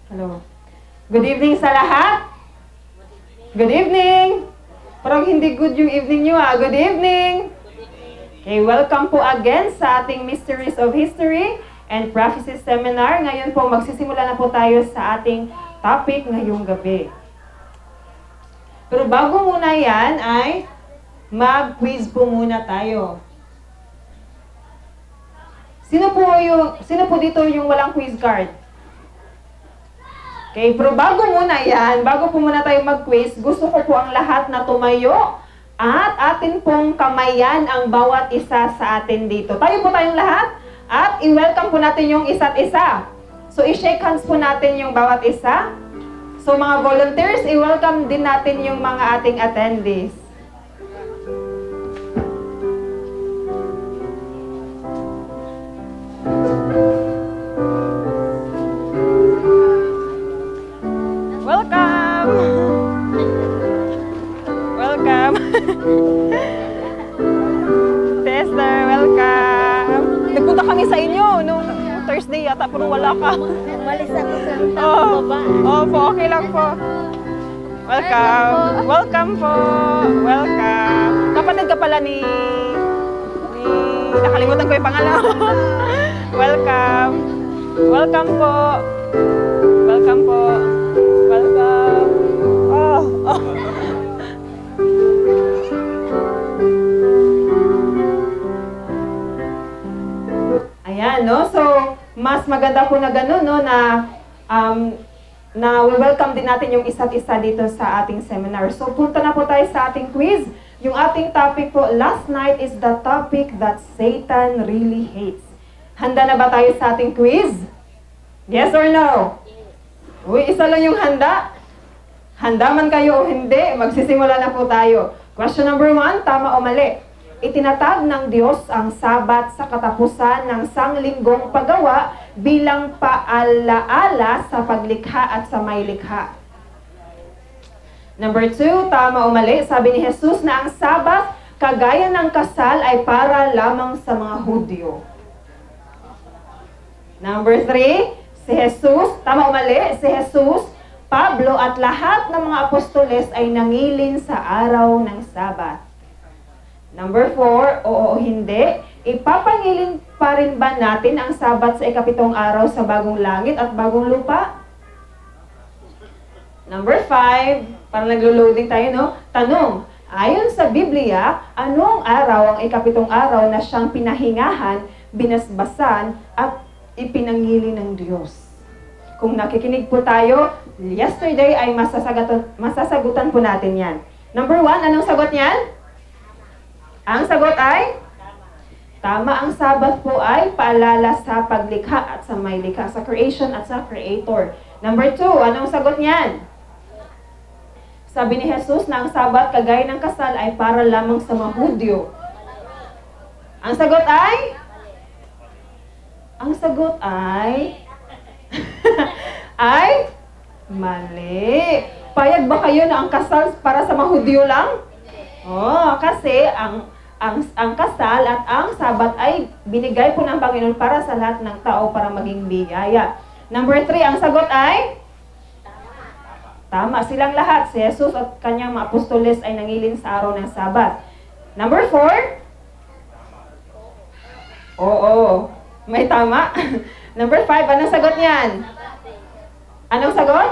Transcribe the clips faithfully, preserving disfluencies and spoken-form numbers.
Hello. Good evening sa lahat. Good evening. Parang hindi good yung evening nyo ah. Good evening. Okay, welcome po again sa ating Mysteries of History and Prophecy Seminar. Ngayon po, magsisimula na po tayo sa ating topic ngayong gabi. Pero bago muna yan ay mag-quiz po muna tayo. Sino po, yung, sino po dito yung walang quiz card? Okay, pero bago muna yan, bago po muna tayo mag-quiz, gusto ko po ang lahat na tumayo at atin pong kamayan ang bawat isa sa atin dito. Tayo po tayong lahat at i-welcome po natin yung isa't isa. So, i-shake hands po natin yung bawat isa. So, mga volunteers, i-welcome din natin yung mga ating attendees. Welcome! Welcome! Tester, welcome! Nagpunta kami sa inyo nung Thursday yata, pero wala ka. Malis ako sa Oh, baba. oh po, okay lang po. Welcome! Welcome po! Welcome! Kapatid ka pala ni... ni... Nakalimutan ko yung pangalan. Welcome! Welcome po! Welcome po! Welcome! Oh! Oh! Ayan, no? So, mas maganda po na gano'n, no? Na, um, na welcome din natin yung isa't isa dito sa ating seminar. So, punta na po tayo sa ating quiz. Yung ating topic po last night is the topic that Satan really hates. Handa na ba tayo sa ating quiz? Yes or no? Uy, isa lang yung handa. Handa man kayo o hindi, magsisimula na po tayo. Question number one, tama o mali? Itinatag ng Diyos ang Sabat sa katapusan ng sanglinggong paggawa bilang paalaala sa paglikha at sa may likha. Number two, tama o mali? Sabi ni Jesus na ang Sabat, kagaya ng kasal, ay para lamang sa mga Hudyo. Number three, si Jesus, tama o mali? Si Jesus, Pablo at lahat ng mga apostoles ay nangilin sa araw ng Sabat. Number four, oo o hindi, ipapangilin pa rin ba natin ang Sabat sa ikapitong araw sa bagong langit at bagong lupa? Number five, parang naglo-loading tayo, no? Tanong, ayon sa Biblia, anong araw ang ikapitong araw na siyang pinahingahan, binasbasan, at ipinangili ng Diyos? Kung nakikinig po tayo, yesterday ay masasagutan, masasagutan po natin yan. Number one, anong sagot niyan? Ang sagot ay? Tama, ang Sabat po ay paalala sa paglikha at sa may likha, sa creation at sa creator. Number two, anong sagot niyan? Sabi ni Jesus na ang Sabat, kagaya ng kasal, ay para lamang sa mga Hudyo. Ang sagot ay? Ang sagot ay? Ay? Mali. Payag ba kayo na ang kasal para sa mga Hudyo lang? Oh, kasi ang ang ang kasal at ang Sabat ay binigay po ng Panginoon para sa lahat ng tao para maging biyaya. Number three, ang sagot ay? Tama. Silang lahat, si Jesus at kanyang mga apostoles ay nangilin sa araw ng Sabat. Number four? Oo. May tama. Number five, anong sagot niyan? Anong sagot?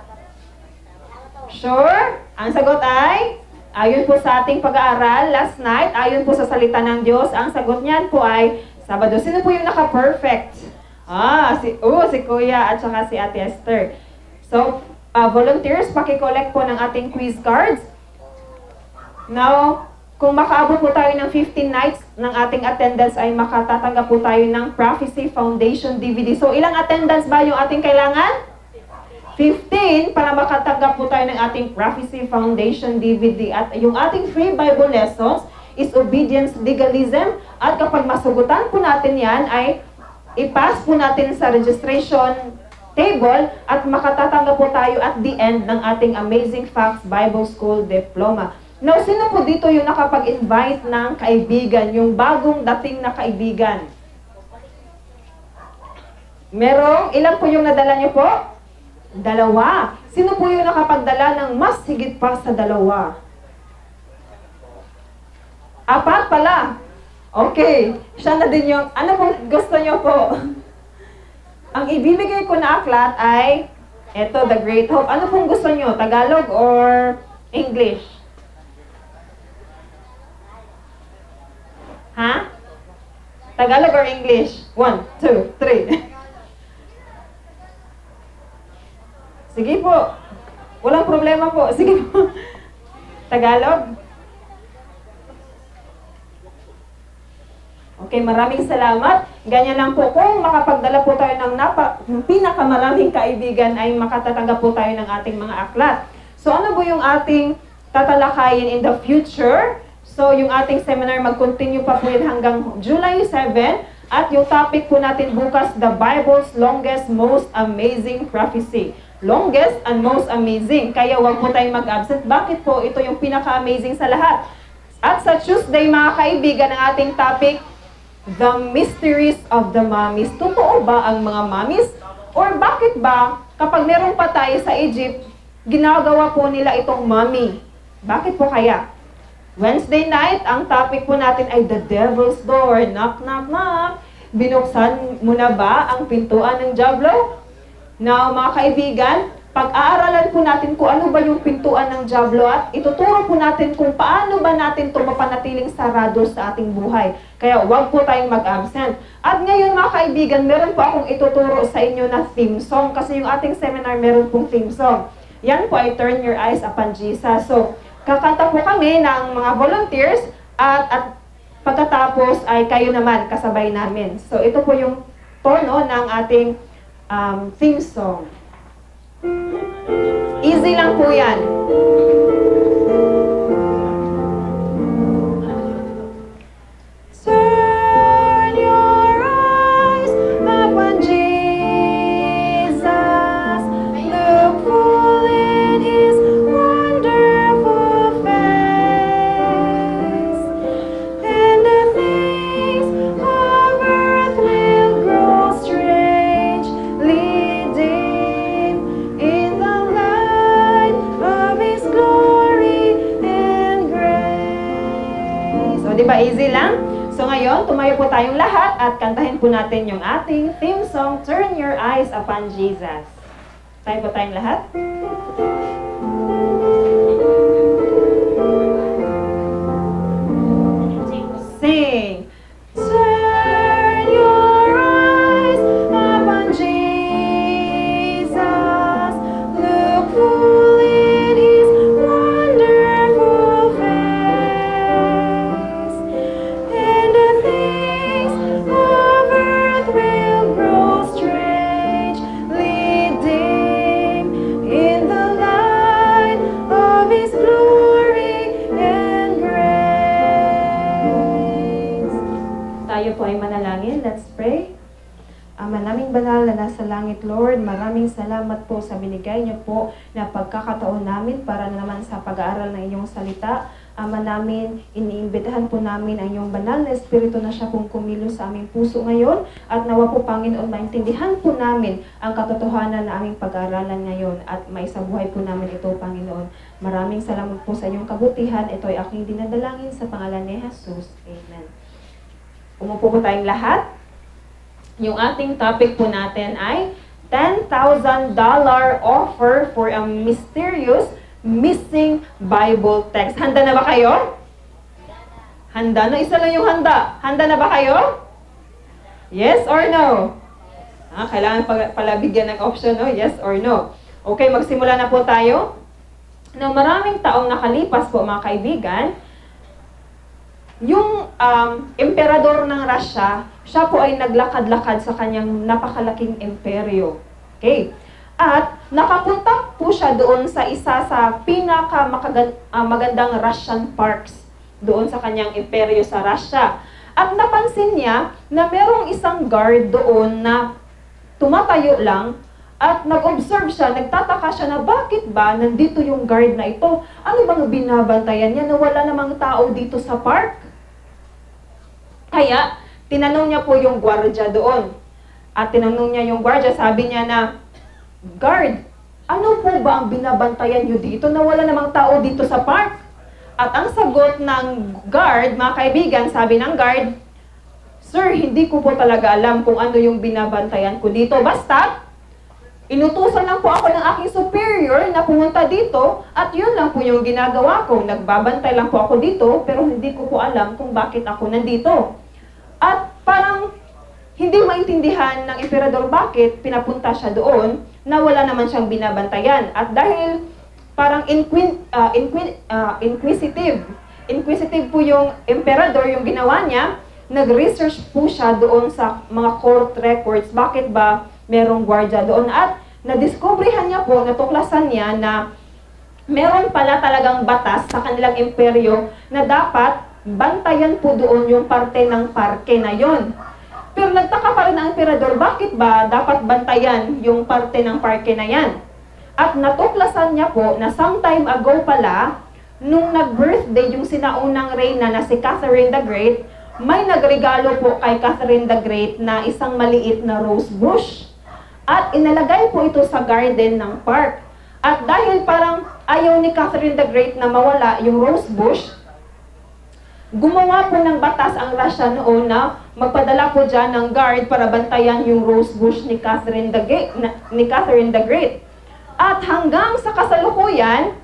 Sure? Ang sagot ay? Ayon po sa ating pag-aaral last night, ayon po sa salita ng Diyos, ang sagot niyan po ay Sabado. Sino po yung naka-perfect? Ah, si, oh, si Kuya at saka si Ate Esther. So, uh, volunteers, paki-collect po ng ating quiz cards. Now, kung makaabot po tayo ng fifteen nights ng ating attendance ay makatatanggap po tayo ng Prophecy Foundation D V D. So, ilang attendance ba yung ating kailangan? fifteen para makatanggap po tayo ng ating Prophecy Foundation D V D. At yung ating free Bible lessons is Obedience Legalism. At kapag masugutan po natin yan, ay ipass po natin sa registration table at makatatanggap po tayo at the end ng ating AmazingFacts Bible School Diploma. Now, sino po dito yung nakapag-invite ng kaibigan, yung bagong dating na kaibigan? Merong, ilan po yung nadala niyo po? Dalawa. Sino po yung nakapagdala ng mas higit pa sa dalawa? Apat pala. Okay. Siya na din yung, ano pong gusto niyo po? Ang ibibigay ko na aklat ay, eto, The Great Hope. Ano pong gusto niyo? Tagalog or English? Ha? Tagalog or English? One, two, three. Sige po. Walang problema po. Sige po. Tagalog? Okay, maraming salamat. Ganyan lang po. Kung makapagdala po tayo ng napa, pinakamaraming kaibigan ay makatatanggap po tayo ng ating mga aklat. So ano po yung ating tatalakayin in the future? So yung ating seminar mag-continue pa po yan hanggang July seventh. At yung topic po natin bukas, the Bible's longest, most amazing prophecy. Longest and most amazing. Kaya huwag po tayong mag-absent. Bakit po? Ito yung pinaka-amazing sa lahat. At sa Tuesday, mga kaibigan, ang ating topic, the mysteries of the mummies. Totoo ba ang mga mummies? Or bakit ba, kapag meron pa tayo sa Egypt, ginagawa po nila itong mummy? Bakit po kaya? Wednesday night, ang topic po natin ay the devil's door. Knock, knock, knock. Binuksan mo na ba ang pintuan ng diablo? Now, mga kaibigan, pag-aaralan po natin kung ano ba yung pintuan ng diablo at ituturo po natin kung paano ba natin ito mapanatiling sarado sa ating buhay. Kaya huwag po tayong mag-absent. At ngayon, mga kaibigan, meron po akong ituturo sa inyo na theme song kasi yung ating seminar meron pong theme song. Yan po ay Turn Your Eyes Upon Jesus. So, kakanta po kami ng mga volunteers at, at pagkatapos ay kayo naman kasabay namin. So, ito po yung tono ng ating um, theme song. Easy lang po yan. Turn your eyes upon Jesus. Look full in His wonderful face. And the things of earth will grow strangely dim in the light of His glory and grace. So, di ba easy lang? So ngayon, tumayo po tayong lahat at kantahin po natin yung ating theme song, Turn Your Eyes Upon Jesus. Tayo po tayong lahat. Sing! Turn your eyes upon Jesus. Look full in His wonderful face. And the things of earth will grow strangely dim in the light of His glory and grace. Tayo po ay manalangin. Let's pray. Ama naming banal na nasa langit, Lord, maraming salamat po sa binigay niyo po na pagkakataon namin para na naman sa pag-aaral ng inyong salita. Ama namin, iniimbitahan po namin ang iyong banal na Espiritu na siya pong kumilos sa aming puso ngayon at nawa po, Panginoon, maintindihan po namin ang katotohanan na aming pag-aaralan ngayon at maisabuhay po namin ito, Panginoon. Maraming salamat po sa iyong kabutihan. Ito ay aking dinadalangin sa pangalan ni Jesus. Amen. Umupo po tayong lahat. Yung ating topic po natin ay ten thousand dollar offer for a mysterious missing Bible text. Handa na ba kayo? Handa na? Isa lang yung handa. Handa na ba kayo? Yes or no? Ah, kailangan pala bigyan ng option, no? Yes or no? Okay, magsimula na po tayo. Na maraming taong nakalipas po, mga kaibigan, yung um, emperador ng Russia, siya po ay naglakad-lakad sa kanyang napakalaking imperyo. Okay? At nakapunta po siya doon sa isa sa pinaka-magandang uh, Russian parks doon sa kanyang imperyo sa Russia. At napansin niya na merong isang guard doon na tumatayo lang at nag-observe siya, nagtataka siya na bakit ba nandito yung guard na ito? Ano bang binabantayan niya na wala namang tao dito sa park? Kaya, tinanong niya po yung gwardiya doon. At tinanong niya yung gwardiya, sabi niya na, Guard, ano po ba ang binabantayan nyo dito na wala namang tao dito sa park? At ang sagot ng guard, mga kaibigan, sabi ng guard, Sir, hindi ko po talaga alam kung ano yung binabantayan ko dito. Basta, inutusan lang po ako ng aking superior na pumunta dito at yun lang po yung ginagawa ko. Nagbabantay lang po ako dito pero hindi ko po alam kung bakit ako nandito. At parang hindi maintindihan ng emperador bakit pinapunta siya doon na wala naman siyang binabantayan. At dahil parang inquin, uh, inquin, uh, inquisitive, inquisitive po yung emperador, yung ginawa niya, nag-research po siya doon sa mga court records. Bakit ba merong gwardya doon? At nadiskobrehan niya po, natuklasan niya na meron pala talagang batas sa kanilang imperyo na dapat bantayan po doon yung parte ng parke na yon. Pero nagtaka pa rin ang emperador, bakit ba dapat bantayan yung parte ng parke na yan? At natuklasan niya po na sometime ago pala, nung nag-birthday yung sinaunang reyna na si Catherine the Great, may nagregalo po kay Catherine the Great na isang maliit na rose bush. At inalagay po ito sa garden ng park. At dahil parang ayaw ni Catherine the Great na mawala yung rose bush, gumawa po ng batas ang Russia noon na magpadala po dyan ng guard para bantayan yung rose bush ni Catherine the Great. Ni Catherine the Great. At hanggang sa kasalukuyan,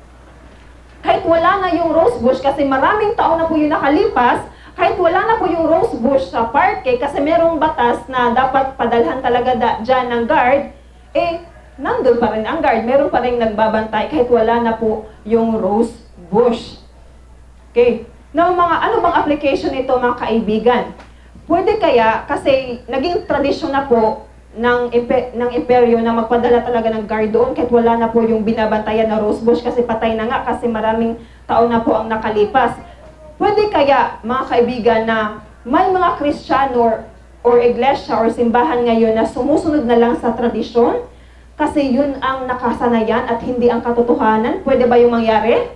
kahit wala na yung rose bush, kasi maraming taon na po yung nakalipas, kahit wala na po yung rose bush sa parke, kasi merong batas na dapat padalhan talaga da, dyan ng guard, eh, nandun pa rin ang guard. Meron pa rin nagbabantay kahit wala na po yung rose bush. Okay. Now, mga, ano bang application ito, mga kaibigan? Pwede kaya, kasi naging tradisyon na po ng, ng imperyo na magpadala talaga ng guard doon kahit wala na po yung binabantayan na rose bush kasi patay na nga kasi maraming taon na po ang nakalipas. Pwede kaya, mga kaibigan, na may mga Kristiyano or, or iglesia or simbahan ngayon na sumusunod na lang sa tradisyon kasi yun ang nakasanayan at hindi ang katotohanan? Pwede ba yung mangyari?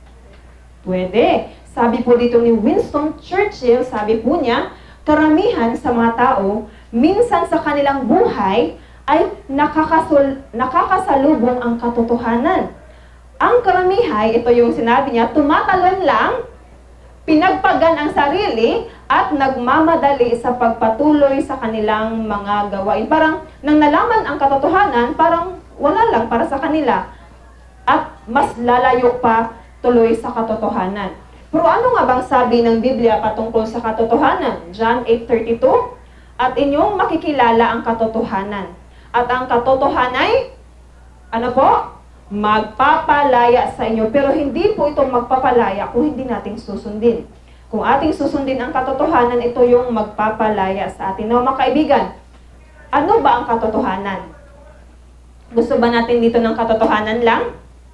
Pwede. Sabi po dito ni Winston Churchill, sabi po niya, karamihan sa mga tao, minsan sa kanilang buhay ay nakakasul, nakakasalubong ang katotohanan. Ang karamihan, ito yung sinabi niya, tumatalon lang, pinagpagan ang sarili, at nagmamadali sa pagpatuloy sa kanilang mga gawain. Parang nang nalaman ang katotohanan, parang wala lang para sa kanila. At mas lalayo pa tuloy sa katotohanan. Pero ano nga bang sabi ng Biblia patungkol sa katotohanan? John eight thirty-two, at inyong makikilala ang katotohanan. At ang katotohanan ay, ano po? Magpapalaya sa inyo. Pero hindi po ito magpapalaya kung hindi natin susundin. Kung ating susundin ang katotohanan, ito yung magpapalaya sa atin. Now, mga kaibigan, ano ba ang katotohanan? Gusto ba natin dito ng katotohanan lang?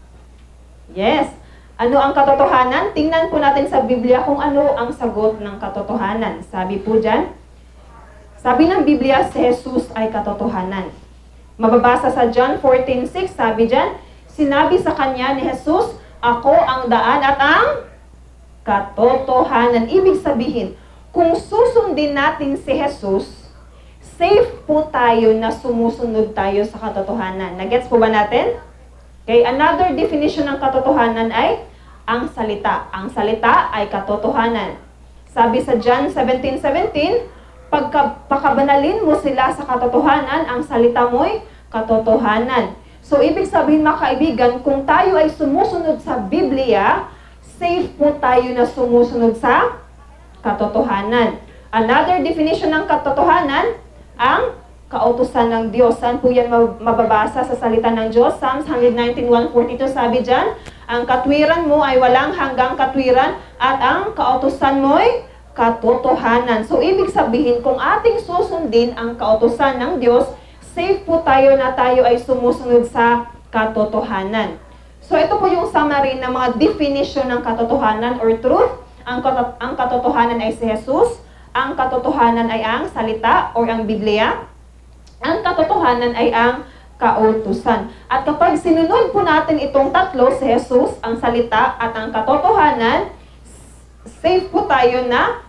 Yes. Ano ang katotohanan? Tingnan po natin sa Biblia kung ano ang sagot ng katotohanan. Sabi po dyan, sabi ng Biblia, si Jesus ay katotohanan. Mababasa sa John fourteen six, sabi dyan, sinabi sa kanya ni Jesus, ako ang daan at ang katotohanan. Ibig sabihin, kung susundin natin si Jesus, safe po tayo na sumusunod tayo sa katotohanan. Nagets po ba natin? Okay, another definition ng katotohanan ay ang salita. Ang salita ay katotohanan. Sabi sa John seventeen seventeen, pagkabanalin mo sila sa katotohanan, ang salita mo'y katotohanan. So, ibig sabihin, mga kaibigan, kung tayo ay sumusunod sa Biblia, safe po tayo na sumusunod sa katotohanan. Another definition ng katotohanan, ang kautusan ng Diyos. Saan po yan mababasa sa salita ng Diyos? Psalms one nineteen one forty-two, sabi dyan, ang katwiran mo ay walang hanggang katwiran at ang kautusan mo ay katotohanan. So, ibig sabihin, kung ating susundin ang kautusan ng Diyos, safe po tayo na tayo ay sumusunod sa katotohanan. So, ito po yung summary ng mga definition ng katotohanan or truth. Ang, ang katotohanan ay si Jesus. Ang katotohanan ay ang salita or ang Biblia. Ang katotohanan ay ang kautusan. At kapag sinunod po natin itong tatlo, si Jesus, ang salita at ang katotohanan, safe po tayo na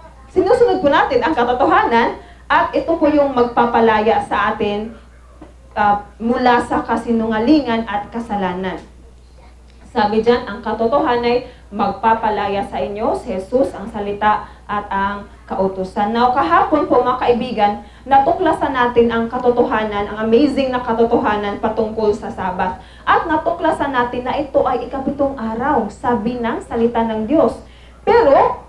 sinusunod po natin ang katotohanan at ito po yung magpapalaya sa atin uh, mula sa kasinungalingan at kasalanan. Sabi dyan, ang katotohanan ay magpapalaya sa inyo si Jesus, ang salita at ang kautusan. Now, kahapon po mga kaibigan, natuklasan natin ang katotohanan, ang amazing na katotohanan patungkol sa Sabat. At natuklasan natin na ito ay ikapitong araw, sabi ng salita ng Diyos. Pero,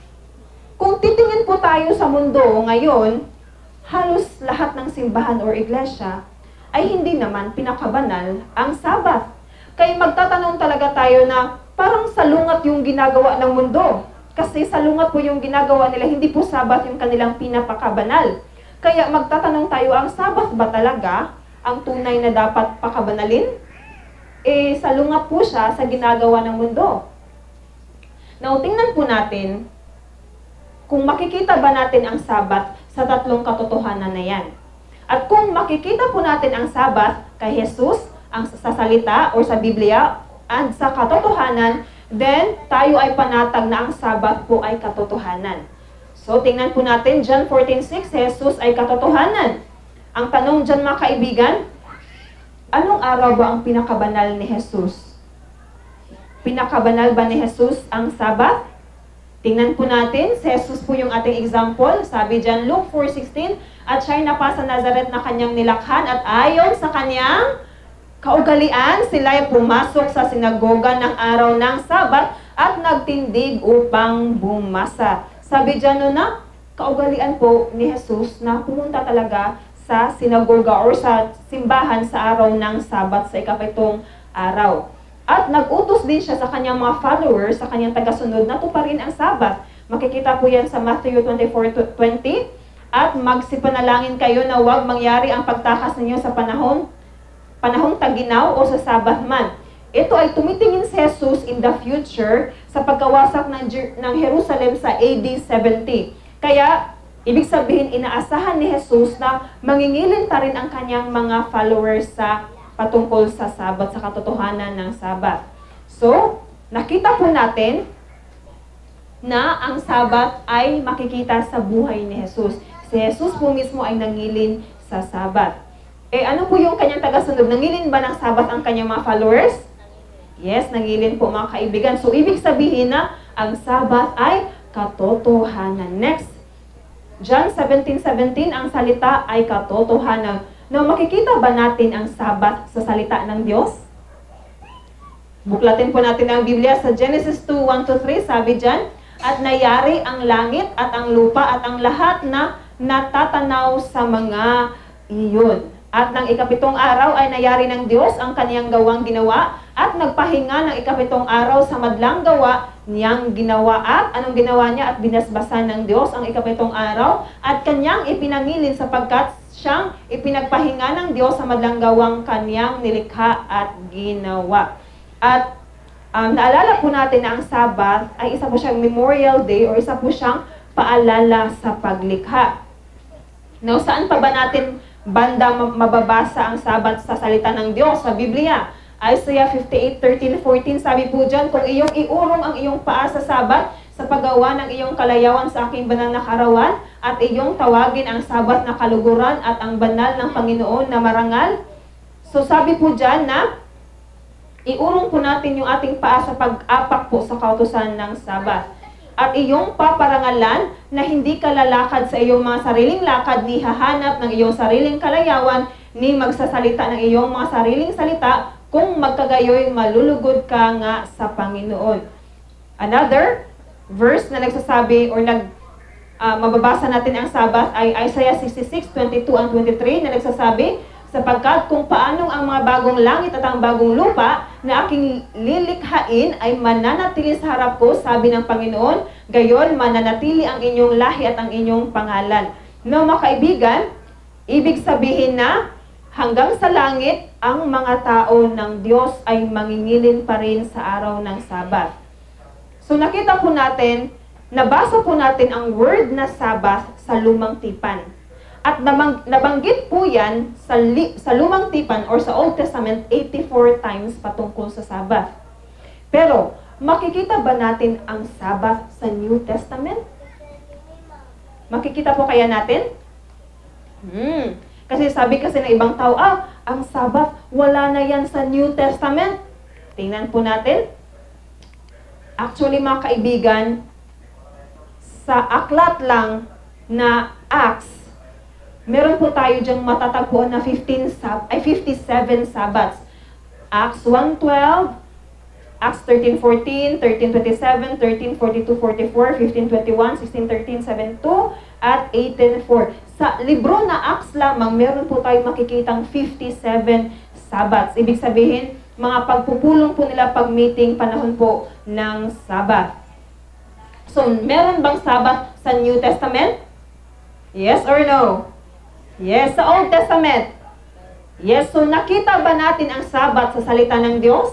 kung titingin po tayo sa mundo ngayon, halos lahat ng simbahan or iglesia ay hindi naman pinakabanal ang Sabat. Kaya magtatanong talaga tayo na parang salungat yung ginagawa ng mundo. Kasi salungat po yung ginagawa nila, hindi po Sabat yung kanilang pinapakabanal. Kaya magtatanong tayo, ang Sabat ba talaga ang tunay na dapat pakabanalin? Eh, salungat po siya sa ginagawa ng mundo. Now, tingnan po natin kung makikita ba natin ang Sabat sa tatlong katotohanan na yan. At kung makikita po natin ang Sabat kay Jesus, ang sa salita o sa Biblia, at sa katotohanan, then tayo ay panatag na ang Sabat po ay katotohanan. So, tingnan po natin, John fourteen six, Jesus ay katotohanan. Ang tanong dyan mga kaibigan, anong araw ba ang pinakabanal ni Jesus? Pinakabanal ba ni Jesus ang Sabat? Tingnan po natin, si Jesus po yung ating example. Sabi dyan, Luke four sixteen, at siya'y napasa Nazaret na kanyang nilakhan at ayon sa kanyang kaugalian, sila ay pumasok sa sinagoga ng araw ng Sabat at nagtindig upang bumasa. Sabi dyan no na, kaugalian po ni Jesus na pumunta talaga sa sinagoga or sa simbahan sa araw ng Sabat, sa ikapitong araw. At nag-utos din siya sa kanyang mga followers, sa kanyang tagasunod, na tuparin ang Sabat. Makikita po yan sa Matthew twenty-four twenty. At magsipanalangin kayo na huwag mangyari ang pagtakas ninyo sa panahon panahong taginaw o sa Sabat man. Ito ay tumitingin si Jesus in the future sa pagkawasak ng, ng Jerusalem sa A D seventy. Kaya, ibig sabihin, inaasahan ni Jesus na mangingilin pa rin ang kanyang mga followers sa patungkol sa Sabat, sa katotohanan ng Sabat. So, nakita po natin na ang Sabat ay makikita sa buhay ni Jesus. Si Jesus po mismo ay nangilin sa Sabat. Eh, ano po yung kanyang tagasunod? Nangilin ba ng Sabat ang kanyang mga followers? Yes, nangilin po mga kaibigan. So, ibig sabihin na ang Sabat ay katotohanan. Next, John seventeen seventeen, ang salita ay katotohanan. Now, makikita ba natin ang Sabat sa salita ng Diyos? Buklatin po natin ang Biblia sa Genesis two one to three, sabi dyan, at nayari ang langit at ang lupa at ang lahat na natatanaw sa mga iyon. At ng ikapitong araw ay nayari ng Diyos ang kaniyang gawang ginawa at nagpahinga ng ikapitong araw sa madlang gawa niyang ginawa. At anong ginawa niya? At binasbasan ng Diyos ang ikapitong araw at kanyang ipinangilin sapagkat siyang ipinagpahinga ng Diyos sa madlang gawang kaniyang nilikha at ginawa. At um, naalala po natin na ang Sabat ay isa po siyang memorial day o isa po siyang paalala sa paglikha. Now, saan pa ba natin banda mababasa ang Sabat sa salita ng Diyos sa Biblia? Isaiah fifty-eight thirteen fourteen, sabi po dyan, kung iyong iurong ang iyong paa sa Sabat sa paggawa ng iyong kalayawan sa aking banal na karawan at iyong tawagin ang Sabat na kaluguran at ang banal ng Panginoon na marangal. So sabi po dyan na iurong po natin yung ating paa sa pag-apak po sa kautusan ng Sabat. At iyong paparangalan na hindi ka lalakad sa iyong mga sariling lakad, ni hahanap ng iyong sariling kalayawan, ni magsasalita ng iyong mga sariling salita, kung magkagayoy malulugod ka nga sa Panginoon. Another verse na nagsasabi or nag, uh, mababasa natin ang Sabat ay Isaiah sixty-six twenty-two and twenty-three na nagsasabi, sapagkat kung paanong ang mga bagong langit at ang bagong lupa na aking lilikhain ay mananatili sa harap ko, sabi ng Panginoon, gayon mananatili ang inyong lahi at ang inyong pangalan. No, mga kaibigan, ibig sabihin na hanggang sa langit, ang mga tao ng Diyos ay mangingilin pa rin sa araw ng Sabat. So nakita po natin, nabasa po natin ang word na Sabat sa Lumang Tipan. At nabang, nabanggit po yan sa, li, sa Lumang Tipan or sa Old Testament eighty-four times patungkol sa Sabat. Pero, makikita ba natin ang Sabat sa New Testament? Makikita po kaya natin? Hmm. Kasi sabi kasi ng ibang tao, ah, ang Sabat, wala na yan sa New Testament. Tingnan po natin. Actually, mga kaibigan, sa aklat lang na Acts, meron po tayo dyang matatagpuan na fifteen sab ay fifty-seven Sabats. Acts one twelve, Acts thirteen fourteen, thirteen twenty-seven, thirteen forty-two forty-four, fifteen twenty-one, sixteen thirteen seventy-two, at eighteen four. Sa libro na Acts lamang, meron po tayong makikitang fifty-seven Sabats. Ibig sabihin, mga pagpupulong po nila pag-meeting panahon po ng Sabat. So, meron bang Sabat sa New Testament? Yes or no? Yes, sa Old Testament. Yes, so nakita ba natin ang Sabat sa salita ng Diyos?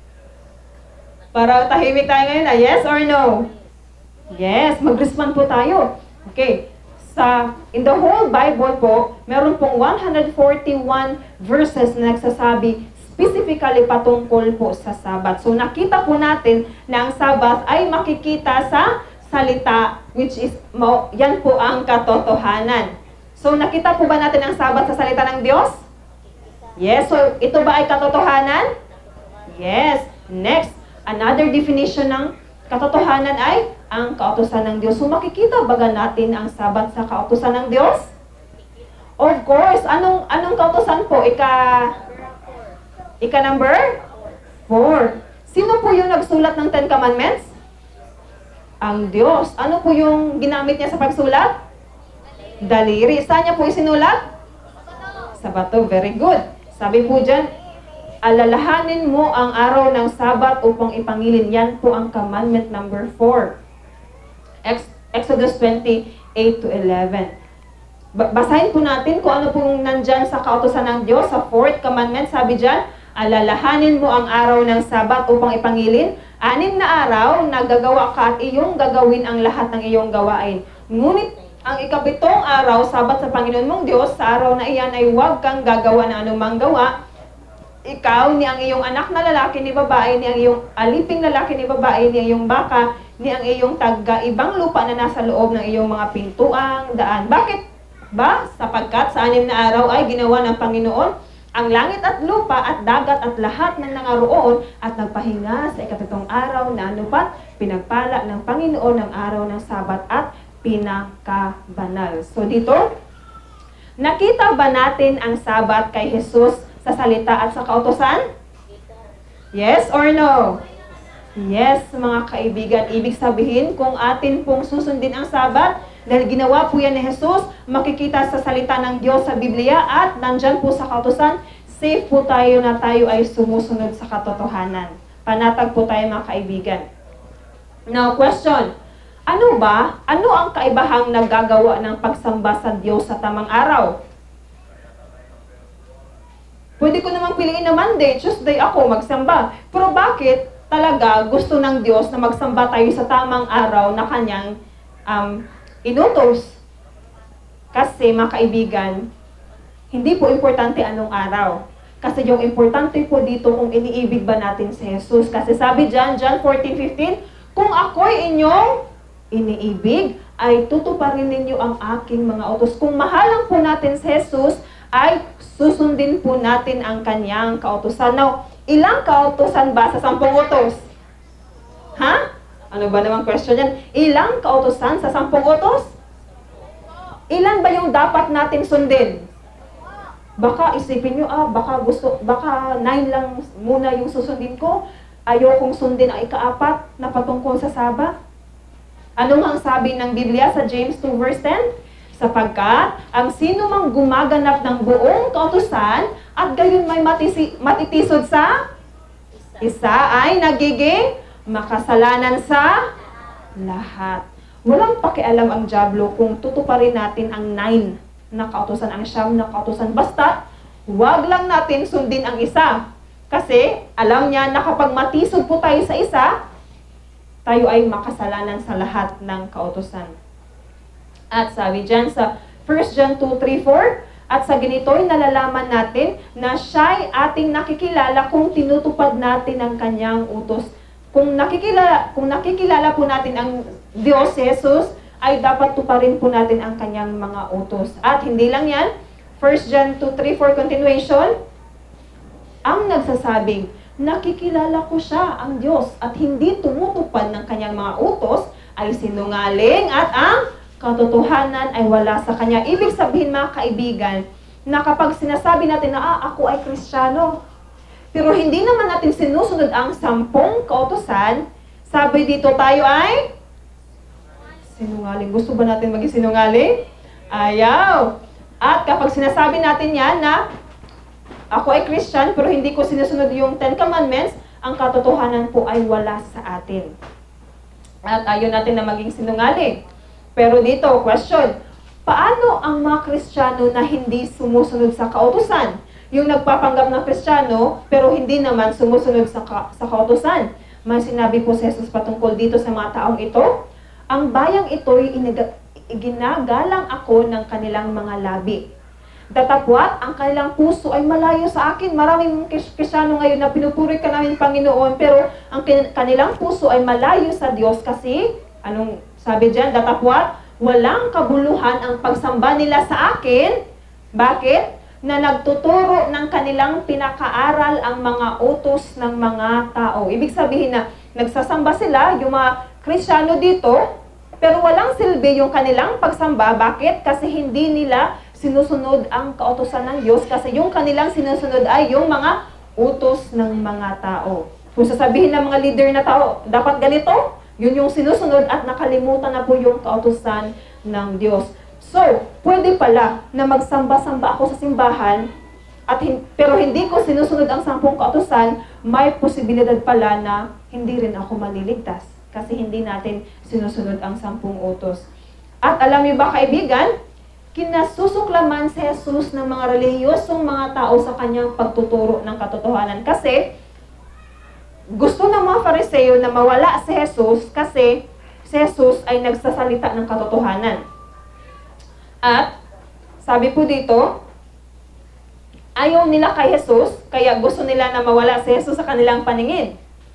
Para tahimik tayo ngayon, ah, yes or no? Yes, mag-respond po tayo. Okay, sa, in the whole Bible po, meron pong one hundred forty-one verses na nagsasabi specifically patungkol po sa Sabat. So nakita po natin na ang Sabat ay makikita sa salita, which is, yan po ang katotohanan. So nakita po ba natin ang Sabat sa salita ng Diyos? Yes, so ito ba ay katotohanan? Yes. Next, another definition ng katotohanan ay ang kautusan ng Diyos. So makikita ba natin ang Sabat sa kautusan ng Diyos? Of course. Anong anong kautusan po? Ika Ika number four. Sino po yung nagsulat ng Ten Commandments? Ang Diyos. Ano po yung ginamit niya sa pagsulat? Daliri. Saan niya po isinulat? Sa bato. Very good. Sabi po dyan, alalahanin mo ang araw ng Sabat upang ipangilin. Yan po ang commandment number four. Ex Exodus twenty-eight to eleven. Basahin po natin kung ano pong nandyan sa kautusan ng Diyos. Sa fourth commandment, sabi dyan, alalahanin mo ang araw ng Sabat upang ipangilin. Anim na araw, nagagawa ka at iyong gagawin ang lahat ng iyong gawain. Ngunit ang ikapitong araw, Sabat sa Panginoon mong Diyos, sa araw na iyan ay huwag kang gagawa ng anumang gawa. Ikaw, ni ang iyong anak na lalaki ni babae, ni ang iyong aliping lalaki ni babae, ni ang iyong baka, ni ang iyong taga-ibang lupa na nasa loob ng iyong mga pintuang daan. Bakit ba? Sapagkat sa anim na araw ay ginawa ng Panginoon ang langit at lupa at dagat at lahat ng nangaroon at nagpahinga sa ikapitong araw na anupat, pinagpala ng Panginoon ang araw ng Sabat at pinakabanal. So dito, nakita ba natin ang Sabat kay Jesus sa salita at sa kautusan? Yes or no? Yes, mga kaibigan. Ibig sabihin, kung atin pong susundin ang Sabat, dahil ginawa po yan ni Jesus, makikita sa salita ng Diyos sa Biblia at nandyan po sa kautusan, safe po tayo na tayo ay sumusunod sa katotohanan. Panatag po tayo, mga kaibigan. Now, question. Ano ba? Ano ang kaibahang naggagawa ng pagsamba sa Diyos sa tamang araw? Pwede ko namang piliin na Monday, Tuesday ako magsamba. Pero bakit talaga gusto ng Diyos na magsamba tayo sa tamang araw na kanyang um, inutos? Kasi, mga kaibigan, hindi po importante anong araw. Kasi yung importante po dito kung iniibig ba natin si Jesus. Kasi sabi dyan, John fourteen fifteen, kung ako'y inyong iniibig, ay tutuparin ninyo ang aking mga utos. Kung mahalang po natin si Jesus, ay susundin po natin ang kanyang kautusan. Now, ilang kautusan ba sa sampung utos? Ha? Ano ba namang question yan? Ilang kautusan sa sampung utos? Ilan ba yung dapat natin sundin? Baka isipin nyo, ah, baka gusto, baka nine lang muna yung susundin ko. Ayokong sundin ang ikaapat na patungkol sa Sabat. Ano ang sabi ng Biblia sa James two verse ten? Sapagkat ang sino mang gumaganap ng buong kautusan at gayon may matisi, matitisod sa isa ay nagiging makasalanan sa lahat. Walang pakialam ang dyablo kung tutuparin natin ang nine na kautusan, ang siyam na kautusan. Basta, huwag lang natin sundin ang isa. Kasi, alam niya na kapag matisod po tayo sa isa, tayo ay makasalanan sa lahat ng kautusan. At sabi dyan sa First John two three four, at sa ganito'y nalalaman natin na siya'y ating nakikilala kung tinutupad natin ang kanyang utos. Kung nakikilala, kung nakikilala po natin ang Diyos, si Jesus, ay dapat tuparin po natin ang kanyang mga utos. At hindi lang yan, First John two three for continuation, ang nagsasabing, nakikilala ko siya, ang Diyos, at hindi tumutupad ng kanyang mga utos, ay sinungaling at ang katotohanan ay wala sa kanya. Ibig sabihin, mga kaibigan, na kapag sinasabi natin na, ah, ako ay Kristiyano, pero hindi naman natin sinusunod ang sampung kautusan, sabi dito tayo ay sinungaling. Gusto ba natin maging sinungaling? Ayaw. At kapag sinasabi natin yan na ako ay Christian pero hindi ko sinusunod yung Ten Commandments, ang katotohanan po ay wala sa atin. At ayaw natin na maging sinungaling. Pero dito, question, paano ang mga Kristiyano na hindi sumusunod sa kautusan? Yung nagpapanggap ng Kristiyano pero hindi naman sumusunod sa, ka sa kautusan. May sinabi po si Jesus patungkol dito sa mga taong ito, ang bayang ito'y ginagalang ako ng kanilang mga labi. Datapwat, ang kanilang puso ay malayo sa akin. Maraming Kristiyano ngayon na pinupuri ka namin Panginoon, pero ang kanilang puso ay malayo sa Diyos kasi, anong sabi dyan, datapwat, walang kabuluhan ang pagsamba nila sa akin. Bakit? Na nagtuturo ng kanilang pinakaaral ang mga utos ng mga tao. Ibig sabihin na nagsasamba sila, yung mga Kristiyano dito, pero walang silbi yung kanilang pagsamba. Bakit? Kasi hindi nila sinusunod ang kautusan ng Diyos, kasi yung kanilang sinusunod ay yung mga utos ng mga tao. Kung sasabihin ng mga leader na tao, dapat ganito, yun yung sinusunod at nakalimutan na po yung kautusan ng Diyos. So, pwede pala na magsamba-samba ako sa simbahan, at hin pero hindi ko sinusunod ang sampung kautusan, may posibilidad pala na hindi rin ako maliligtas. Kasi hindi natin sinusunod ang sampung utos. At alam niyo ba, kaibigan, kinasusuklaman si Jesus ng mga relihiyosong mga tao sa kanyang pagtuturo ng katotohanan. Kasi, gusto ng mga Fariseo na mawala si Jesus kasi si Jesus ay nagsasalita ng katotohanan. At, sabi po dito, ayaw nila kay Jesus, kaya gusto nila na mawala si Jesus sa kanilang paningin.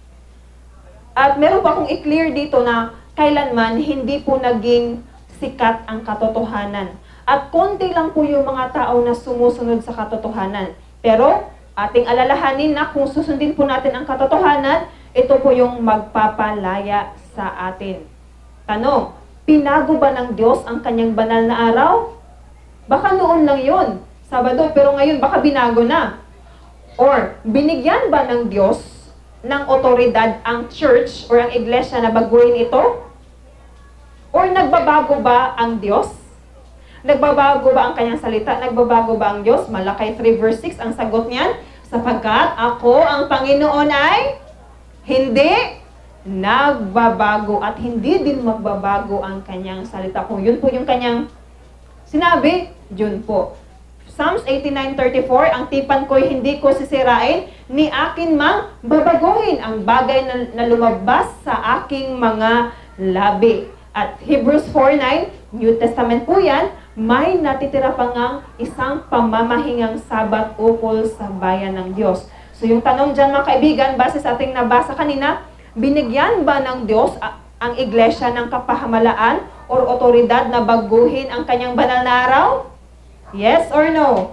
At meron pa akong i-clear dito na kailanman hindi po naging sikat ang katotohanan. At konti lang po yung mga tao na sumusunod sa katotohanan. Pero, ating alalahanin na kung susundin po natin ang katotohanan, ito po yung magpapalaya sa atin. Tanong, pinago ba ng Diyos ang kanyang banal na araw? Baka noon lang yun, Sabado, pero ngayon baka binago na. Or, binigyan ba ng Diyos ng otoridad ang church or ang iglesia na baguhin ito? Or nagbabago ba ang Diyos? Nagbabago ba ang kanyang salita? Nagbabago ba ang Diyos? Malakay three verse six ang sagot niyan. Sapagkat ako ang Panginoon ay hindi nagbabago at hindi din magbabago ang kanyang salita. Kung yun po yung kanyang sinabi, yun po. Psalms eighty-nine thirty-four, ang tipan ko'y hindi ko sisirain, ni akin mang babaguhin ang bagay na, na lumabas sa aking mga labi. At Hebrews four nine, New Testament po yan, may natitira pa ngang isang pamamahingang sabat ukol sa bayan ng Diyos. So yung tanong dyan, mga kaibigan, base sa ating nabasa kanina, binigyan ba ng Diyos ang iglesia ng kapahamalaan or otoridad na baguhin ang kanyang banal na araw? Yes or no?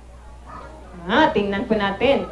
Ah, tingnan po natin.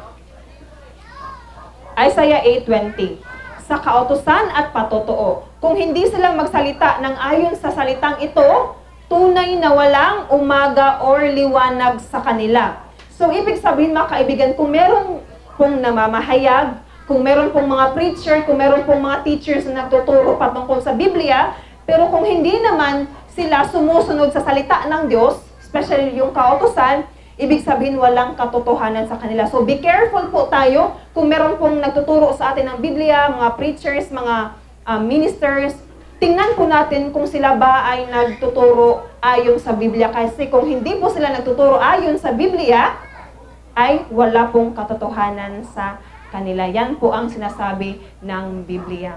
Isaiah eight twenty. Sa kautusan at patotoo, kung hindi sila magsalita ng ayon sa salitang ito, tunay na walang umaga or liwanag sa kanila. So, ibig sabihin, mga kaibigan, kung meron pong namamahayag, kung meron pong mga preacher, kung meron pong mga teachers na nagtuturo patungkol sa Biblia, pero kung hindi naman sila sumusunod sa salita ng Diyos, especially yung kautusan, ibig sabihin walang katotohanan sa kanila. So be careful po tayo kung meron pong nagtuturo sa atin ng Biblia, mga preachers, mga uh, ministers, tingnan po natin kung sila ba ay nagtuturo ayon sa Biblia. Kasi kung hindi po sila nagtuturo ayon sa Biblia, ay wala pong katotohanan sa kanila. Yan po ang sinasabi ng Biblia.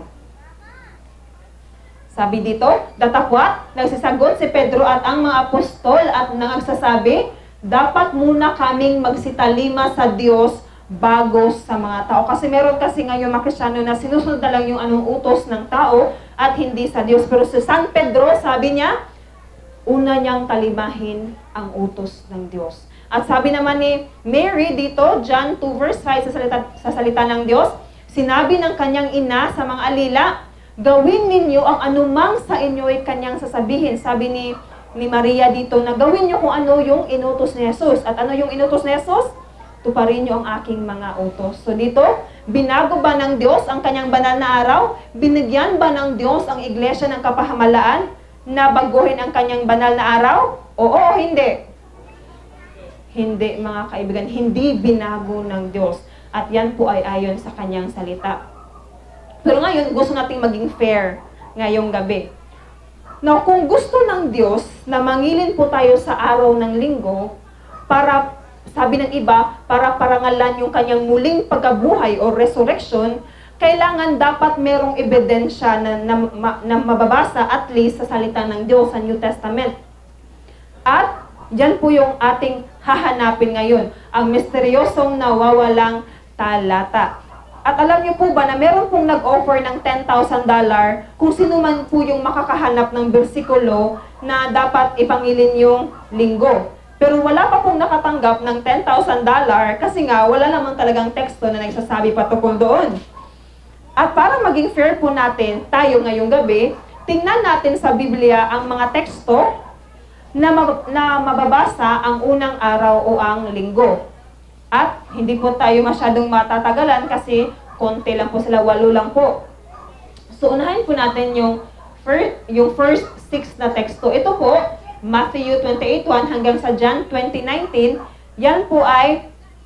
Sabi dito, datapwat, nagsisagot si Pedro at ang mga apostol at nagsasabi, dapat muna kaming magsitalima sa Diyos bago sa mga tao. Kasi meron kasi ngayon mga Kristiyano na sinusunod na lang yung anong utos ng tao at hindi sa Diyos. Pero si San Pedro, sabi niya, una niyang talimahin ang utos ng Diyos. At sabi naman ni Mary dito, John two verse five sa salita, sa salita ng Diyos, sinabi ng kanyang ina sa mga alila, gawin ninyo ang anumang sa inyo ay kanyang sasabihin. Sabi ni, ni Maria dito na gawin nyo kung ano yung inutos ni Jesus. At ano yung inutos ni Jesus? Tuparin nyo ang aking mga utos. So dito, binago ba ng Diyos ang kanyang banal na araw? Binigyan ba ng Diyos ang iglesia ng kapahamalaan na baguhin ang kanyang banal na araw? Oo o hindi? Hindi, mga kaibigan, hindi binago ng Diyos. At yan po ay ayon sa kanyang salita. Pero ngayon, gusto nating maging fair ngayong gabi. Now, kung gusto ng Diyos na mangilin po tayo sa araw ng linggo, para, sabi ng iba, para parangalan yung kanyang muling pagkabuhay o resurrection, kailangan dapat merong ebidensya na, na, na mababasa at least sa salita ng Diyos sa New Testament. At yan po yung ating hahanapin ngayon, ang misteryosong nawawalang talata. At alam niyo po ba na meron pong nag-offer ng ten thousand dollars kung sino man po yung makakahanap ng bersikulo na dapat ipangilin yung linggo. Pero wala pa pong nakatanggap ng ten thousand dollars kasi nga wala namang talagang teksto na nagsasabi patungkol doon. At para maging fair po natin tayo ngayong gabi, tingnan natin sa Biblia ang mga teksto na, mab- na mababasa ang unang araw o ang linggo. At hindi po tayo masyadong matatagalan kasi konti lang po sila, walo lang po. So unahin po natin yung first, yung first six na teksto. Ito po, Matthew twenty-eight one hanggang sa John twenty nineteen, yan po ay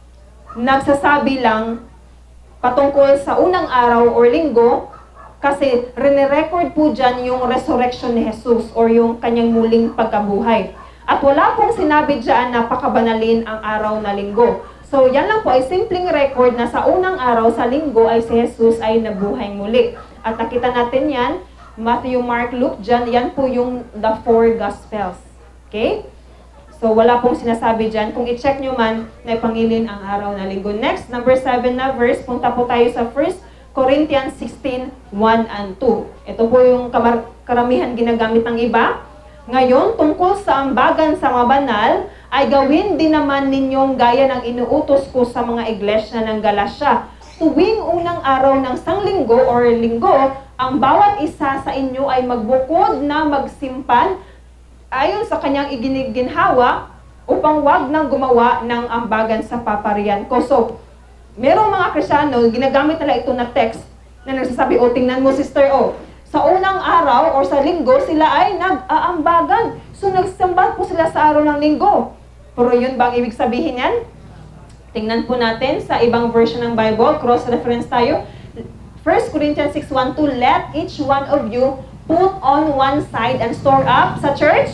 nagsasabi lang patungkol sa unang araw o linggo kasi rinirecord po dyan yung resurrection ni Jesus or yung kanyang muling pagkabuhay. At wala pong sinabi dyan na pakabanalin ang araw na linggo. So yan lang po ay simpleng record na sa unang araw sa linggo ay si Jesus ay nabuhay muli. At nakita natin yan, Matthew, Mark, Luke, John, yan po yung the four Gospels. Okay? So wala pong sinasabi dyan. Kung i-check nyo man, na ipangilin ang araw na linggo. Next, number seven na verse, punta po tayo sa first Corinthians sixteen one and two. Ito po yung kamar- karamihan ginagamit ng iba. Ngayon, tungkol sa ambagan sa mga banal, ay gawin din naman ninyong gaya ng inuutos ko sa mga iglesia ng Galacia. Tuwing unang araw ng sanglinggo or linggo, ang bawat isa sa inyo ay magbukod na magsimpan ayon sa kanyang iginiginhawa upang wag nang gumawa ng ambagan sa paparian ko. So, merong mga Kristyano, ginagamit nila ito na text na nagsasabi, o tingnan mo sister, o sa unang araw o sa linggo, sila ay nag-aambagan. So, nagsambal po sila sa araw ng linggo. Pero yun bang ibig sabihin yan? Tingnan po natin sa ibang version ng Bible. Cross-reference tayo. First Corinthians six one two, let each one of you put on one side and store up sa church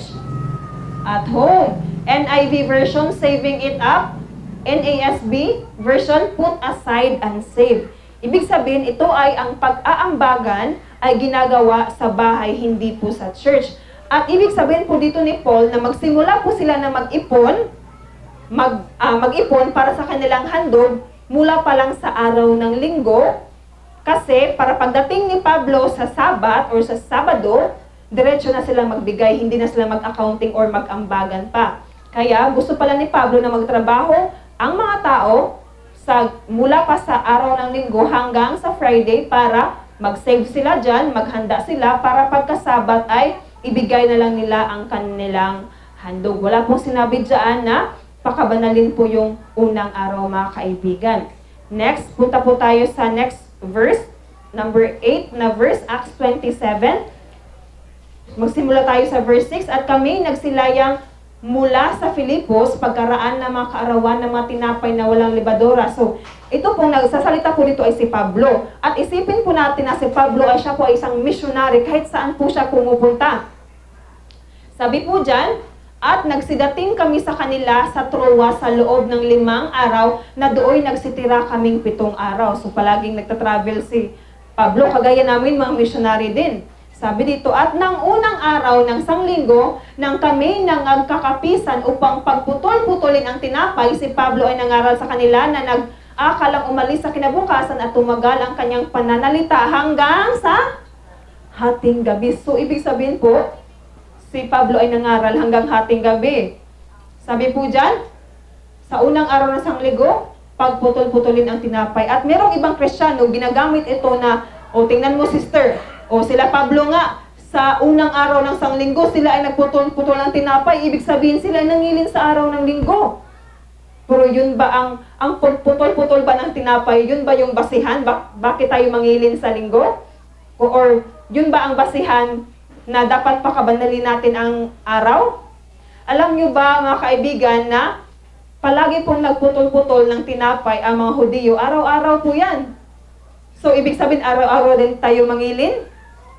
at home. N I V version, saving it up. N A S B version, put aside and save. Ibig sabihin, ito ay ang pag-aambagan ay ginagawa sa bahay, hindi po sa church. At ibig sabihin po dito ni Paul na magsimula po sila na mag-ipon, mag, uh, mag-ipon para sa kanilang handog mula pa lang sa araw ng linggo. Kasi para pagdating ni Pablo sa Sabat or sa Sabado, diretso na sila magbigay, hindi na sila mag-accounting or mag-ambagan pa. Kaya gusto pala ni Pablo na magtrabaho ang mga tao sa, mula pa sa araw ng linggo hanggang sa Friday para mag-save sila dyan, maghanda sila para pagkasabat ay ibigay na lang nila ang kanilang handog. Wala pong sinabi dyan na pakabanalin po yung unang araw, mga kaibigan. Next, punta po tayo sa next verse, number eight na verse, Acts twenty-seven. Magsimula tayo sa verse six. At kami nagsilayang mula sa Filipos, pagkaraan ng mga kaarawan ng mga tinapay na walang libadora. So, ito pong nagsasalita po dito ay si Pablo. At isipin po natin na si Pablo ay siya po ay isang missionary kahit saan po siya pumupunta. Sabi po dyan, at nagsidating kami sa kanila sa Troas sa loob ng limang araw na dooy nagsitira kaming pitong araw. So palaging nagtatravel si Pablo, kagaya namin mga missionary din. Sabi dito, at nang unang araw ng sanglinggo, nang kami nangagkakapisan upang pagputol-putulin ang tinapay, si Pablo ay nangaral sa kanila na nag-akalang umalis sa kinabukasan at tumagal ang kanyang pananalita hanggang sa hating gabi. So ibig sabihin po, si Pablo ay nangaral hanggang hating gabi. Sabi po dyan, Sa unang araw ng sanglinggo, pagputol-putulin ang tinapay. At merong ibang Kristiyano, ginagamit ito na, o tingnan mo sister, o sila Pablo nga, sa unang araw ng sanglinggo, sila ay nagputol-putol ng tinapay. Ibig sabihin sila ay nangilin sa araw ng linggo. Pero yun ba ang, ang putol-putol ba ng tinapay, yun ba yung basihan? Ba, bakit tayo mangilin sa linggo? O, or yun ba ang basihan na dapat pakabanalin natin ang araw? Alam nyo ba mga kaibigan na palagi pong nagputol-putol ng tinapay ang mga Hudiyo, araw-araw po yan. So ibig sabihin araw-araw din tayo mangilin?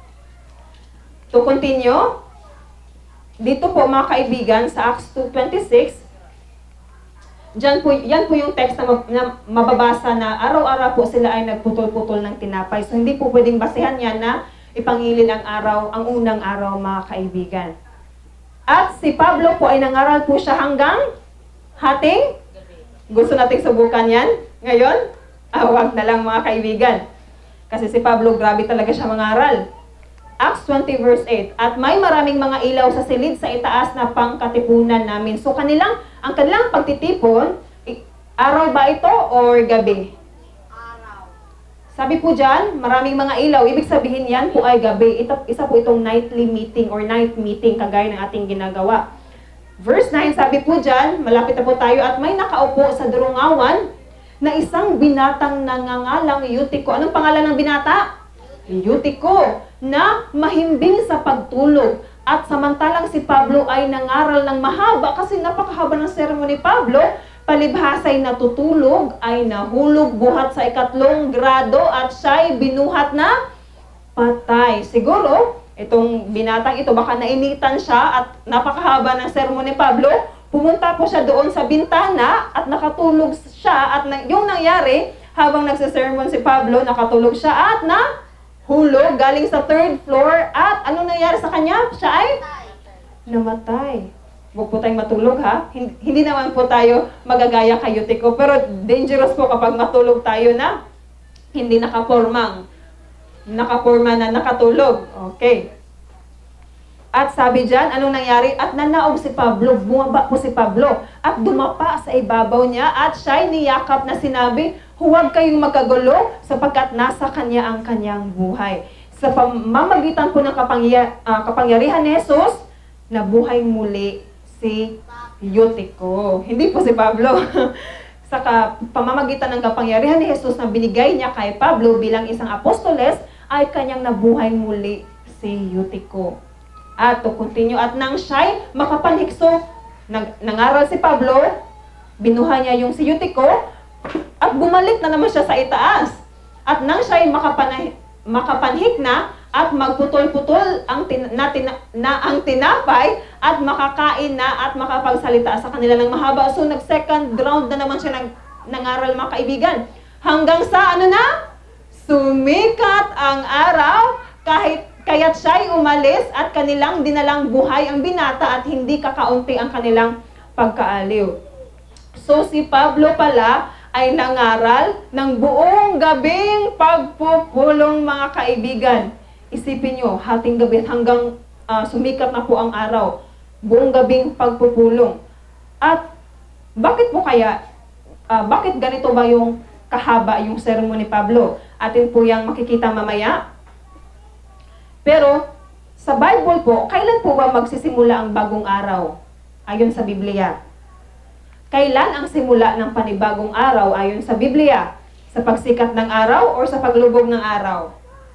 To continue, dito po mga kaibigan sa Acts two twenty-six, Diyan po, yan po yung text na, na mababasa na araw-araw po sila ay nagputol-putol ng tinapay. So hindi po pwedeng basehan yan na ipangilin ang araw, ang unang araw mga kaibigan. At si Pablo po ay nangaral po siya hanggang hating? Gusto nating subukan yan ngayon? Ah, wag na lang mga kaibigan. Kasi si Pablo, grabe talaga siya mangaral. Acts twenty verse eight, at may maraming mga ilaw sa silid sa itaas na pangkatipunan namin. So kanilang, ang kanilang pagtitipon, araw ba ito or gabi? Araw. Sabi po dyan, maraming mga ilaw. Ibig sabihin yan po ay gabi. Ito, isa po itong nightly meeting or night meeting kagaya ng ating ginagawa. Verse nine, sabi po dyan, malapit na po tayo, at may nakaupo sa durungawan na isang binatang nangangalang Eutiko. Anong pangalan ng binata? Eutiko, na mahimbing sa pagtulog. At samantalang si Pablo ay nangaral ng mahaba, kasi napakahaba ng sermon ni Pablo, palibhasay natutulog, ay nahulog buhat sa ikatlong grado at siya'y binuhat na patay. Siguro, itong binatang ito, baka nainitan siya at napakahaba ng sermon ni Pablo, pumunta po siya doon sa bintana at nakatulog siya. At yung nangyari, habang nagsisermon si Pablo, nakatulog siya at na hulog galing sa third floor. At ano nangyari sa kanya? Siya ay namatay. Huwag po tayong matulog ha. Hindi, hindi naman po tayo magagaya kay Eutiko. Pero dangerous po kapag matulog tayo na hindi nakapormang. Nakaporma na nakatulog. Okay. At sabi dyan, anong nangyari? At nanaog si Pablo, bumaba po si Pablo, at dumapa sa ibabaw niya, at siya'y niyakap na sinabi, huwag kayong magkagulo, sapagkat nasa kanya ang kanyang buhay. Sa pamamagitan po ng kapangya, uh, kapangyarihan ni Jesus, nabuhay muli si Eutiko. Hindi po si Pablo. Sa pamamagitan ng kapangyarihan ni Jesus na binigay niya kay Pablo bilang isang apostoles, ay kanyang nabuhay muli si Eutiko. At to continue, at nang siya'y makapanhikso, nang, nangaral si Pablo, binuhay niya yung si Eutiko, at bumalik na naman siya sa itaas. At nang siya'y makapanah, makapanhik na, at magputol-putol ang tin, na, tina, na ang tinapay, at makakain na, at makapagsalita sa kanila ng mahaba. So nag-second round na naman siya ng, nangaral mga kaibigan. Hanggang sa ano na? Sumikat ang araw, kahit kaya't siya'y umalis at kanilang dinalang buhay ang binata at hindi kakaunti ang kanilang pagkaaliw. So si Pablo pala ay nangaral ng buong gabing pagpupulong mga kaibigan. Isipin nyo, hating gabi hanggang uh, sumikat na po ang araw. Buong gabing pagpupulong. At bakit po kaya, uh, bakit ganito ba yung kahaba yung sermon ni Pablo? Atin po yung makikita mamaya. Pero, sa Bible po, kailan po ba magsisimula ang bagong araw? Ayon sa Biblia. Kailan ang simula ng panibagong araw ayon sa Biblia? Sa pagsikat ng araw o sa paglubog ng araw?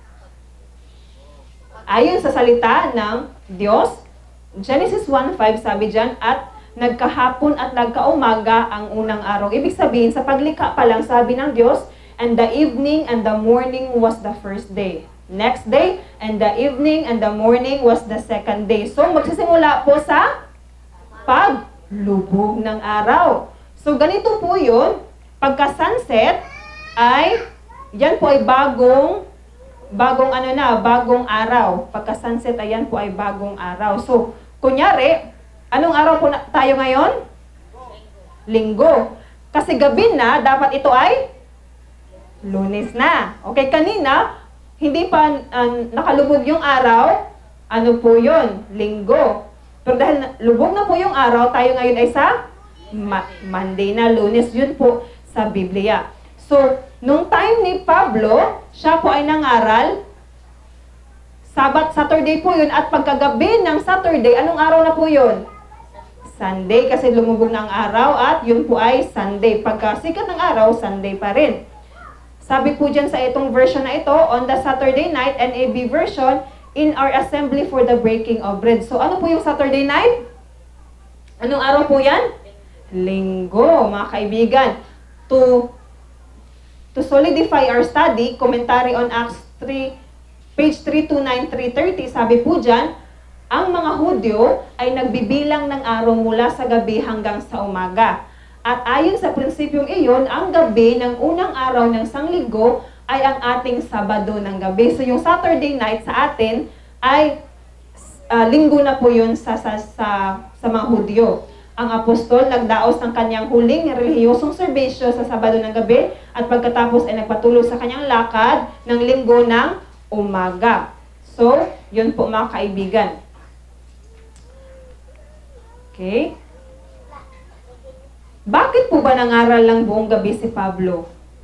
Ayon sa salita ng Diyos, Genesis one five sabi dyan, at nagkahapon at nagkaumaga ang unang araw. Ibig sabihin, sa paglikha pa lang sabi ng Diyos, and the evening and the morning was the first day. Next day, and the evening and the morning was the second day. So, magsisimula po sa paglubog ng araw. So, ganito po yun. Pagka-sunset, ay, yan po ay bagong, bagong ano na, bagong araw. Pagka-sunset, ayan po ay bagong araw. So, kunyari, anong araw po na, tayo ngayon? Linggo. Kasi gabi na, dapat ito ay Lunes na. Okay, kanina, hindi pa uh, nakalubog yung araw, ano po yun? Linggo. Pero dahil lubog na po yung araw, tayo ngayon ay sa Ma- Monday na, Lunes, yun po sa Biblia. So, nung time ni Pablo, siya po ay nangaral, Sabat, Saturday po yun, at pagkagabi ng Saturday, anong araw na po yun? Sunday, kasi lumubog na ang araw, at yun po ay Sunday. Pagkasikat ng araw, Sunday pa rin. Sabi po dyan sa itong version na ito, on the Saturday night, N A B version, in our assembly for the breaking of bread. So, ano po yung Saturday night? Anong araw po yan? Linggo, mga kaibigan. To, to solidify our study, commentary on Acts three, page three twenty-nine, three thirty, sabi po dyan, ang mga Hudyo ay nagbibilang ng araw mula sa gabi hanggang sa umaga. At ayon sa prinsipyong iyon, ang gabi ng unang araw ng sanglinggo ay ang ating Sabado ng gabi. So yung Saturday night sa atin ay uh, linggo na po yun sa, sa, sa, sa mga Hudyo. Ang apostol nagdaos ng kanyang huling relihiyosong serbisyo sa Sabado ng gabi at pagkatapos ay nagpatuloy sa kanyang lakad ng linggo ng umaga. So, yun po mga kaibigan. Okay? Bakit po ba nangaral lang buong gabi si Pablo?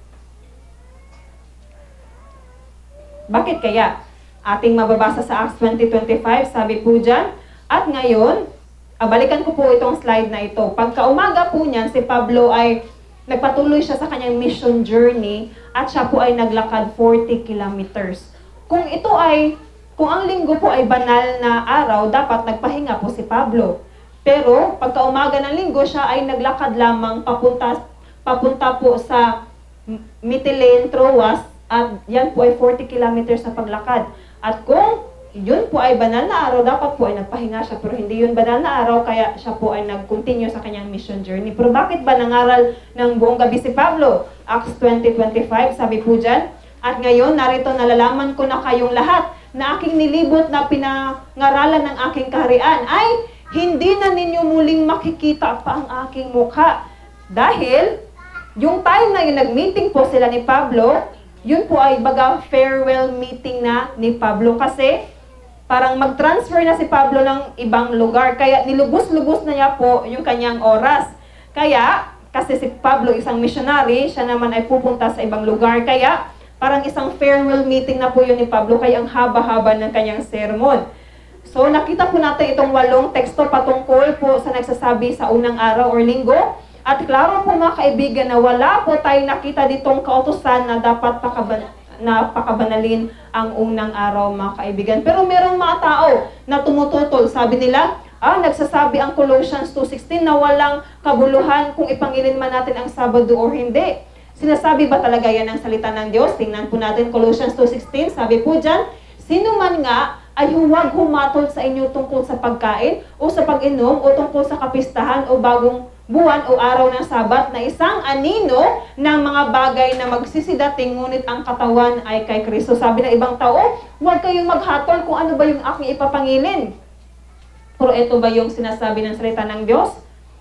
Bakit kaya? Ating mababasa sa Acts twenty twenty-five, sabi po dyan, at ngayon, ah, balikan ko po itong slide na ito. Pagka umaga po niyan, si Pablo ay nagpatuloy siya sa kanyang mission journey at siya po ay naglakad forty kilometers. Kung ito ay, kung ang linggo po ay banal na araw, dapat nagpahinga po si Pablo. Pero, pagka umaga ng linggo, siya ay naglakad lamang papunta, papunta po sa Mytilene, Troas, at yan po ay forty kilometers sa paglakad. At kung yun po ay banal na araw, dapat po ay nagpahinga siya. Pero hindi yun banal na araw, kaya siya po ay nag-continue sa kanyang mission journey. Pero bakit ba nangaral ng buong gabi si Pablo? Acts twenty twenty-five, sabi po dyan, at ngayon, narito nalalaman ko na kayong lahat na aking nilibot na pinangaralan ng aking kaharian ay hindi na ninyo muling makikita pa ang aking mukha. Dahil, yung time na yung nag-meeting po sila ni Pablo, yun po ay baga farewell meeting na ni Pablo. Kasi, parang mag-transfer na si Pablo ng ibang lugar. Kaya nilubos-lubos na niya po yung kanyang oras. Kaya, kasi si Pablo isang missionary, siya naman ay pupunta sa ibang lugar. Kaya, parang isang farewell meeting na po yun ni Pablo. Kaya ang haba-haba ng kanyang sermon. So, nakita po natin itong walong teksto patungkol po sa nagsasabi sa unang araw or linggo. At klaro po mga kaibigan na wala po tayong nakita ditong kautusan na dapat pakaban na pakabanalin ang unang araw mga kaibigan. Pero merong mga tao na tumututol. Sabi nila, ah, nagsasabi ang Colossians two sixteen na walang kabuluhan kung ipangilin man natin ang Sabado o hindi. Sinasabi ba talaga yan ang salita ng Diyos? Tingnan po natin Colossians two sixteen. Sabi po dyan, sino man nga ay huwag humatol sa inyo tungkol sa pagkain o sa pag-inom o tungkol sa kapistahan o bagong buwan o araw ng Sabat na isang anino ng mga bagay na magsisidating ngunit ang katawan ay kay Kristo. Sabi ng ibang tao, huwag kayong maghatol kung ano ba yung aking ipapangilin. Pero ito ba yung sinasabi ng salita ng Diyos?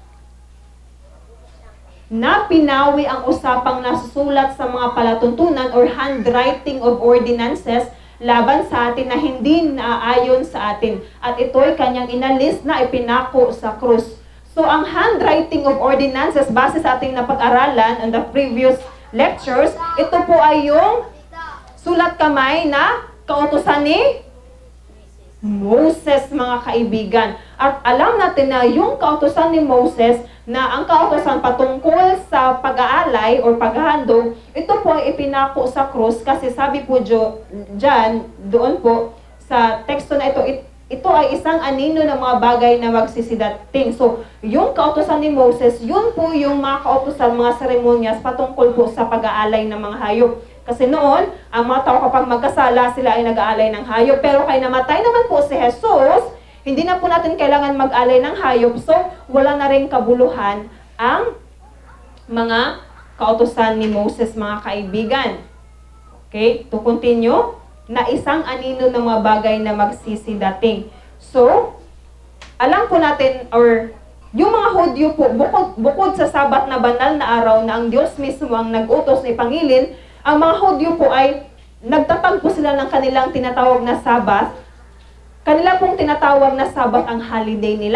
Na pinawi ang usapang nasusulat sa mga palatuntunan or handwriting of ordinances laban sa atin na hindi naaayon sa atin. At ito'y kanyang inalis na ipinako sa krus. So, ang handwriting of ordinances, base sa ating napag-aralan on the previous lectures, ito po ay yung sulat kamay na kautusan ni Moses, mga kaibigan. At alam natin na yung kautusan ni Moses, na ang kautusan patungkol sa pag-aalay o paghahandog, ito po ay ipinako sa krus kasi sabi po dyan, doon po, sa teksto na ito, it, ito ay isang anino ng mga bagay na magsisidating. So, yung kautusan ni Moses, yun po yung mga kautusan, mga seremonyas patungkol po sa pag-aalay ng mga hayop. Kasi noon, ang mga tao kapag magkasala, sila ay nag-aalay ng hayop. Pero kay namatay naman po si Jesus, hindi na po natin kailangan mag-alay ng hayop. So, wala na rin kabuluhan ang mga kautusan ni Moses, mga kaibigan. Okay? To continue, na isang anino ng mga bagay na magsisidating. So, alam po natin, or yung mga Hudyo po, bukod, bukod sa Sabat na banal na araw na ang Diyos mismo ang nag-utos na ipangilin, ang mga Hudyo po ay nagtatagpo sila ng kanilang tinatawag na Sabat. Kanila pong tinatawag na Sabat ang holiday nila.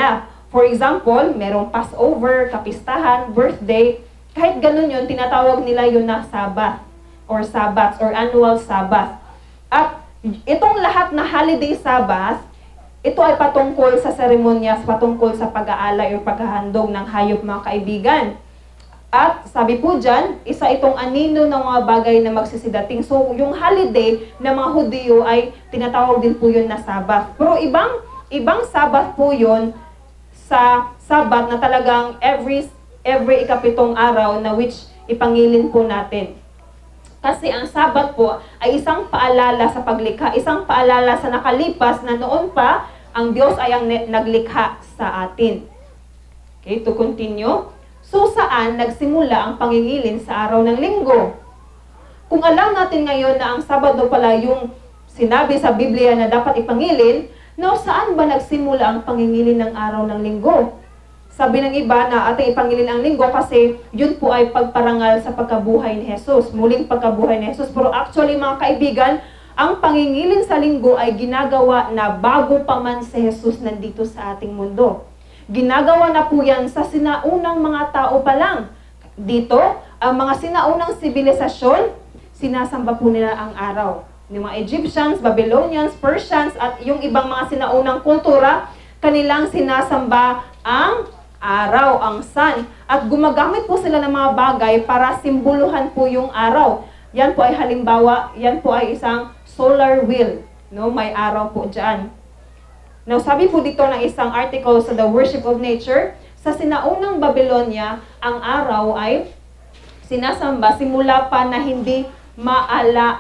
For example, merong Passover, kapistahan, birthday, kahit ganun yun, tinatawag nila yun na Sabbath or Sabbaths or annual Sabbath. At itong lahat na holiday Sabbath, ito ay patungkol sa seremonyas, patungkol sa pag-aalay o paghahandog ng hayop, mga kaibigan. At sabi po dyan, isa itong anino ng mga bagay na magsisidating. So, yung holiday ng mga Hudyo ay tinatawag din po yun na Sabbath. Pero ibang, ibang Sabbath po yun sa Sabbath na talagang every, every ikapitong araw na which ipangilin po natin. Kasi ang Sabat po ay isang paalala sa paglikha, isang paalala sa nakalipas na noon pa ang Diyos ay ang naglikha sa atin. Okay, to continue. So saan nagsimula ang pangingilin sa araw ng linggo? Kung alam natin ngayon na ang Sabado pala yung sinabi sa Biblia na dapat ipangilin, no, saan ba nagsimula ang pangingilin ng araw ng linggo? Sabi ng iba na ating ipangilin ang linggo kasi yun po ay pagparangal sa pagkabuhay ni Jesus, muling pagkabuhay ni Jesus. Pero actually mga kaibigan, ang pangingilin sa linggo ay ginagawa na bago pa man si Jesus nandito sa ating mundo. Ginagawa na po yan sa sinaunang mga tao pa lang. Dito, ang mga sinaunang sibilisasyon, sinasamba po nila ang araw. Yung mga Egyptians, Babylonians, Persians, at yung ibang mga sinaunang kultura, kanilang sinasamba ang araw, ang sun. At gumagamit po sila ng mga bagay para simboluhan po yung araw. Yan po ay halimbawa, yan po ay isang solar wheel. No? May araw po dyan. Now, sabi po dito ng isang article sa The Worship of Nature, sa sinaunang Babylonia, ang araw ay sinasamba simula pa na hindi maala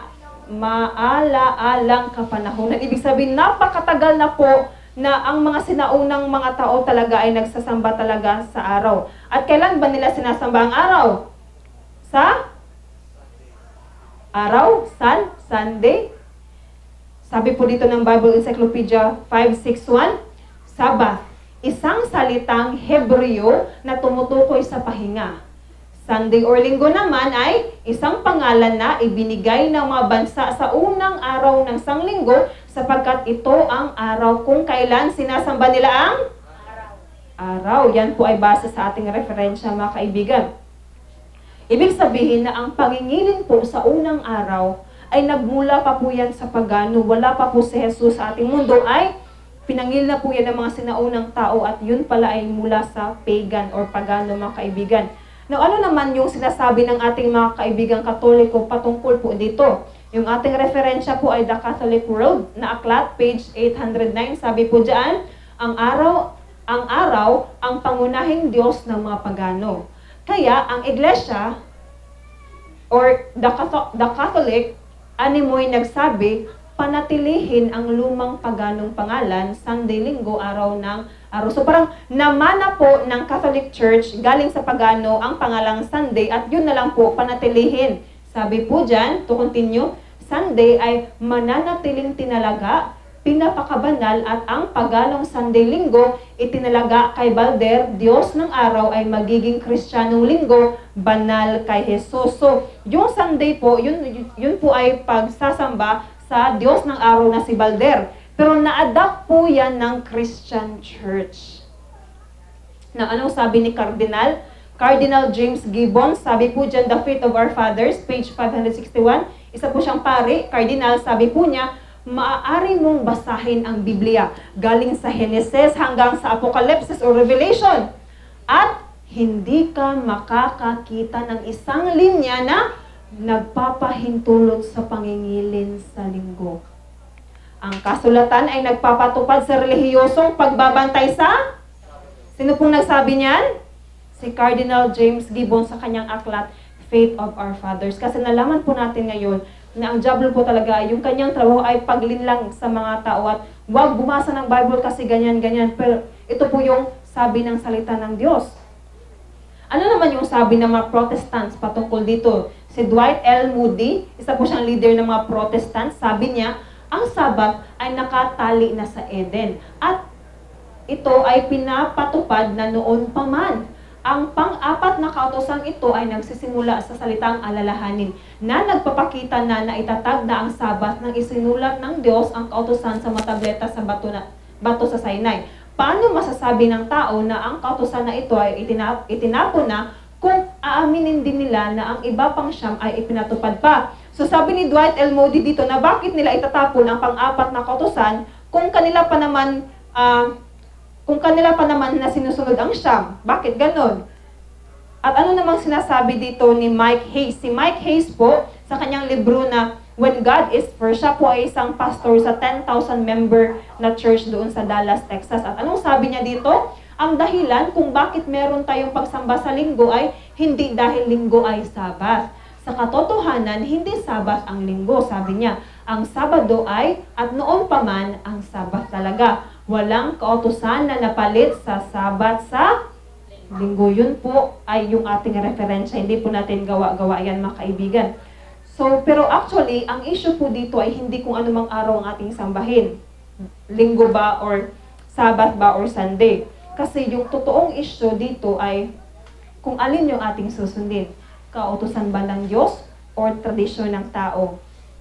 maala-alang kapanahonan. Ibig sabihin, napakatagal na po na ang mga sinaunang mga tao talaga ay nagsasamba talaga sa araw. At kailan ba nila sinasamba ang araw? Sa araw? Sun? Sunday? Sabi po dito ng Bible Encyclopedia five sixty-one, Sabbath, isang salitang Hebreo na tumutukoy sa pahinga. Sunday or linggo naman ay isang pangalan na ibinigay ng mga bansa sa unang araw ng sanglinggo sapagkat ito ang araw kung kailan sinasamba nila ang araw. Araw. Yan po ay base sa ating referensya, mga kaibigan. Ibig sabihin na ang pangingilin po sa unang araw ay nagmula pa po yan sa pagano. Wala pa po si Jesus sa ating mundo ay pinangil na po yan ng mga sinaunang tao at yun pala ay mula sa pagan or pagano, mga kaibigan. Now, ano naman yung sinasabi ng ating mga kaibigang Katoliko patungkol po dito? Yung ating referensya po ay The Catholic World na aklat, page eight oh nine. Sabi po dyan, ang araw, ang araw, ang pangunahing Diyos ng mga pagano. Kaya, ang Iglesia, or the Catholic, the Catholic animoy nagsabi, panatilihin ang lumang paganong pangalan, Sunday, Linggo, araw ng araw. So parang namana po ng Catholic Church galing sa pagano ang pangalang Sunday at yun na lang po panatilihin. Sabi po dyan, to continue, Sunday ay mananatiling tinalaga, pinapakabanal at ang paganong Sunday, Linggo itinalaga kay Balder, Diyos ng araw ay magiging Kristiyanong Linggo, banal kay Jesus. So yung Sunday po, yun, yun po ay pagsasamba sa Diyos ng araw na si Balder. Pero na-adapt po yan ng Christian Church. Na anong sabi ni Cardinal? Cardinal James Gibbons, sabi po dyan, The Faith of Our Fathers, page five sixty-one. Isa po siyang pari, Cardinal, sabi po niya, maaari mong basahin ang Biblia galing sa Genesis hanggang sa Apocalypse o Revelation. At hindi ka makakakita ng isang linya na nagpapahintulot sa pangingilin sa linggo. Ang kasulatan ay nagpapatupad sa relihiyosong pagbabantay sa... Sino pong nagsabi niyan? Si Cardinal James Gibbons sa kanyang aklat, Faith of Our Fathers. Kasi nalaman po natin ngayon na ang diablo po talaga, yung kanyang trabaho ay paglinlang sa mga tao at huwag bumasa ng Bible kasi ganyan-ganyan. Pero ito po yung sabi ng salita ng Diyos. Ano naman yung sabi ng mga Protestants patungkol dito? Si Dwight L. Moody, isa po siyang leader ng mga Protestants, sabi niya, ang Sabat ay nakatali na sa Eden. At ito ay pinapatupad na noon pa man. Ang pang-apat na kautosan ito ay nagsisimula sa salitang alalahanin na nagpapakita na naitatag na ang Sabat nang isinulat ng Diyos ang kautosan sa matableta sa bato, na, bato sa Sinai. paano masasabi ng tao na ang kautusan na ito ay itinap itinapon na kung aaminin din nila na ang iba pang siyam ay ipinatupad pa? So sabi ni Dwight L. Moody dito na bakit nila itatapon ang pang-apat na kautusan kung kanila pa naman uh, kung kanila pa naman na sinusunod ang siyam? Bakit ganon? At ano namang sinasabi dito ni Mike Hayes? Si Mike Hayes po, sa kanyang libro na When God is First, siya po ay isang pastor sa ten thousand member na church doon sa Dallas, Texas. At anong sabi niya dito? Ang dahilan kung bakit meron tayong pagsamba sa linggo ay hindi dahil linggo ay Sabat. Sa katotohanan, hindi Sabat ang linggo. Sabi niya, ang Sabado ay, at noon pa man, ang Sabat talaga. Walang kautusan na napalit sa Sabat sa linggo. Yun po ay yung ating referensya. Hindi po natin gawa-gawa yan, mga kaibigan. So, pero actually, ang issue po dito ay hindi kung anumang araw ang ating sambahin. Linggo ba or Sabat ba or Sunday. Kasi yung totoong issue dito ay kung alin yung ating susundin. Kautusan ba ng Diyos or tradisyon ng tao?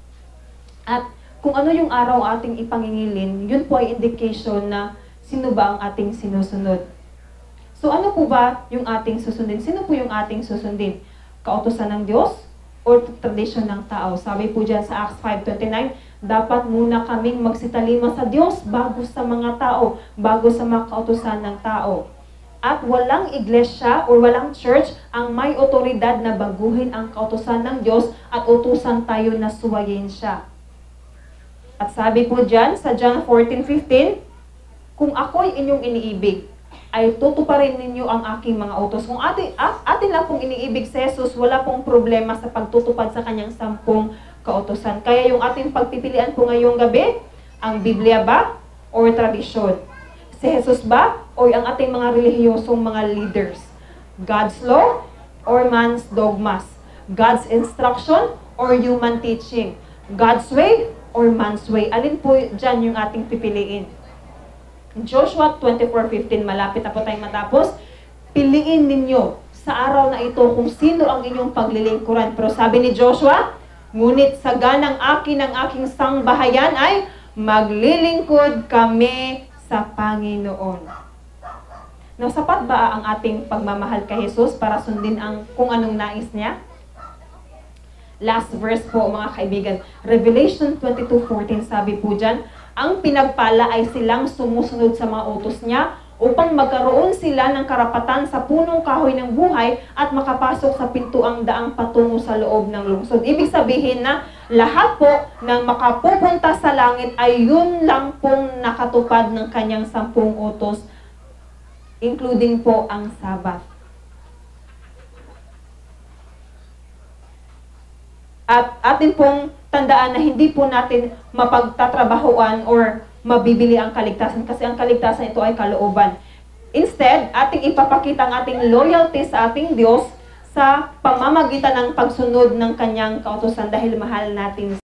At kung ano yung araw ating ipangingilin, yun po ay indication na sino ba ang ating sinusunod. So ano po ba yung ating susundin? Sino po yung ating susundin? Kautusan ng Diyos o tradisyon ng tao? Sabi po dyan sa Acts five twenty-nine, dapat muna kaming magsitalima sa Diyos bago sa mga tao, bago sa mga kautusan ng tao. At walang iglesia o walang church ang may otoridad na baguhin ang kautusan ng Diyos at utusan tayo na suwayin siya. At sabi po dyan sa John fourteen fifteen, kung ako'y inyong iniibig, ay tutuparin ninyo ang aking mga utos. Kung atin, at, atin lang pong iniibig si Jesus, wala pong problema sa pagtutupad sa kanyang sampung kautusan. Kaya yung ating pagpipilian po ngayong gabi, ang Biblia ba o tradisyon? Si Jesus ba o ang ating mga relihiyosong mga leaders? God's law or man's dogmas? God's instruction or human teaching? God's way or man's way? Alin po dyan yung ating pipiliin? Joshua twenty-four fifteen, malapit na po tayong matapos. Piliin ninyo sa araw na ito kung sino ang inyong paglilingkuran. Pero sabi ni Joshua, ngunit sa ganang akin ng aking sangbahayan ay maglilingkod kami sa Panginoon. No, sapat ba ang ating pagmamahal kay Jesus para sundin ang kung anong nais niya? Last verse po mga kaibigan, Revelation twenty-two fourteen, sabi po dyan, ang pinagpala ay silang sumusunod sa mga utos niya upang magkaroon sila ng karapatan sa punong kahoy ng buhay at makapasok sa pintuang daang patungo sa loob ng lungsod. Ibig sabihin na lahat po ng makapupunta sa langit ay yun lang pong nakatupad ng kanyang sampung utos, including po ang Sabat. At atin pong tandaan na hindi po natin mapagtatrabahuan or mabibili ang kaligtasan kasi ang kaligtasan ito ay kalooban. Instead, ating ipapakita ang ating loyalty sa ating Diyos sa pamamagitan ng pagsunod ng kanyang kautusan dahil mahal natin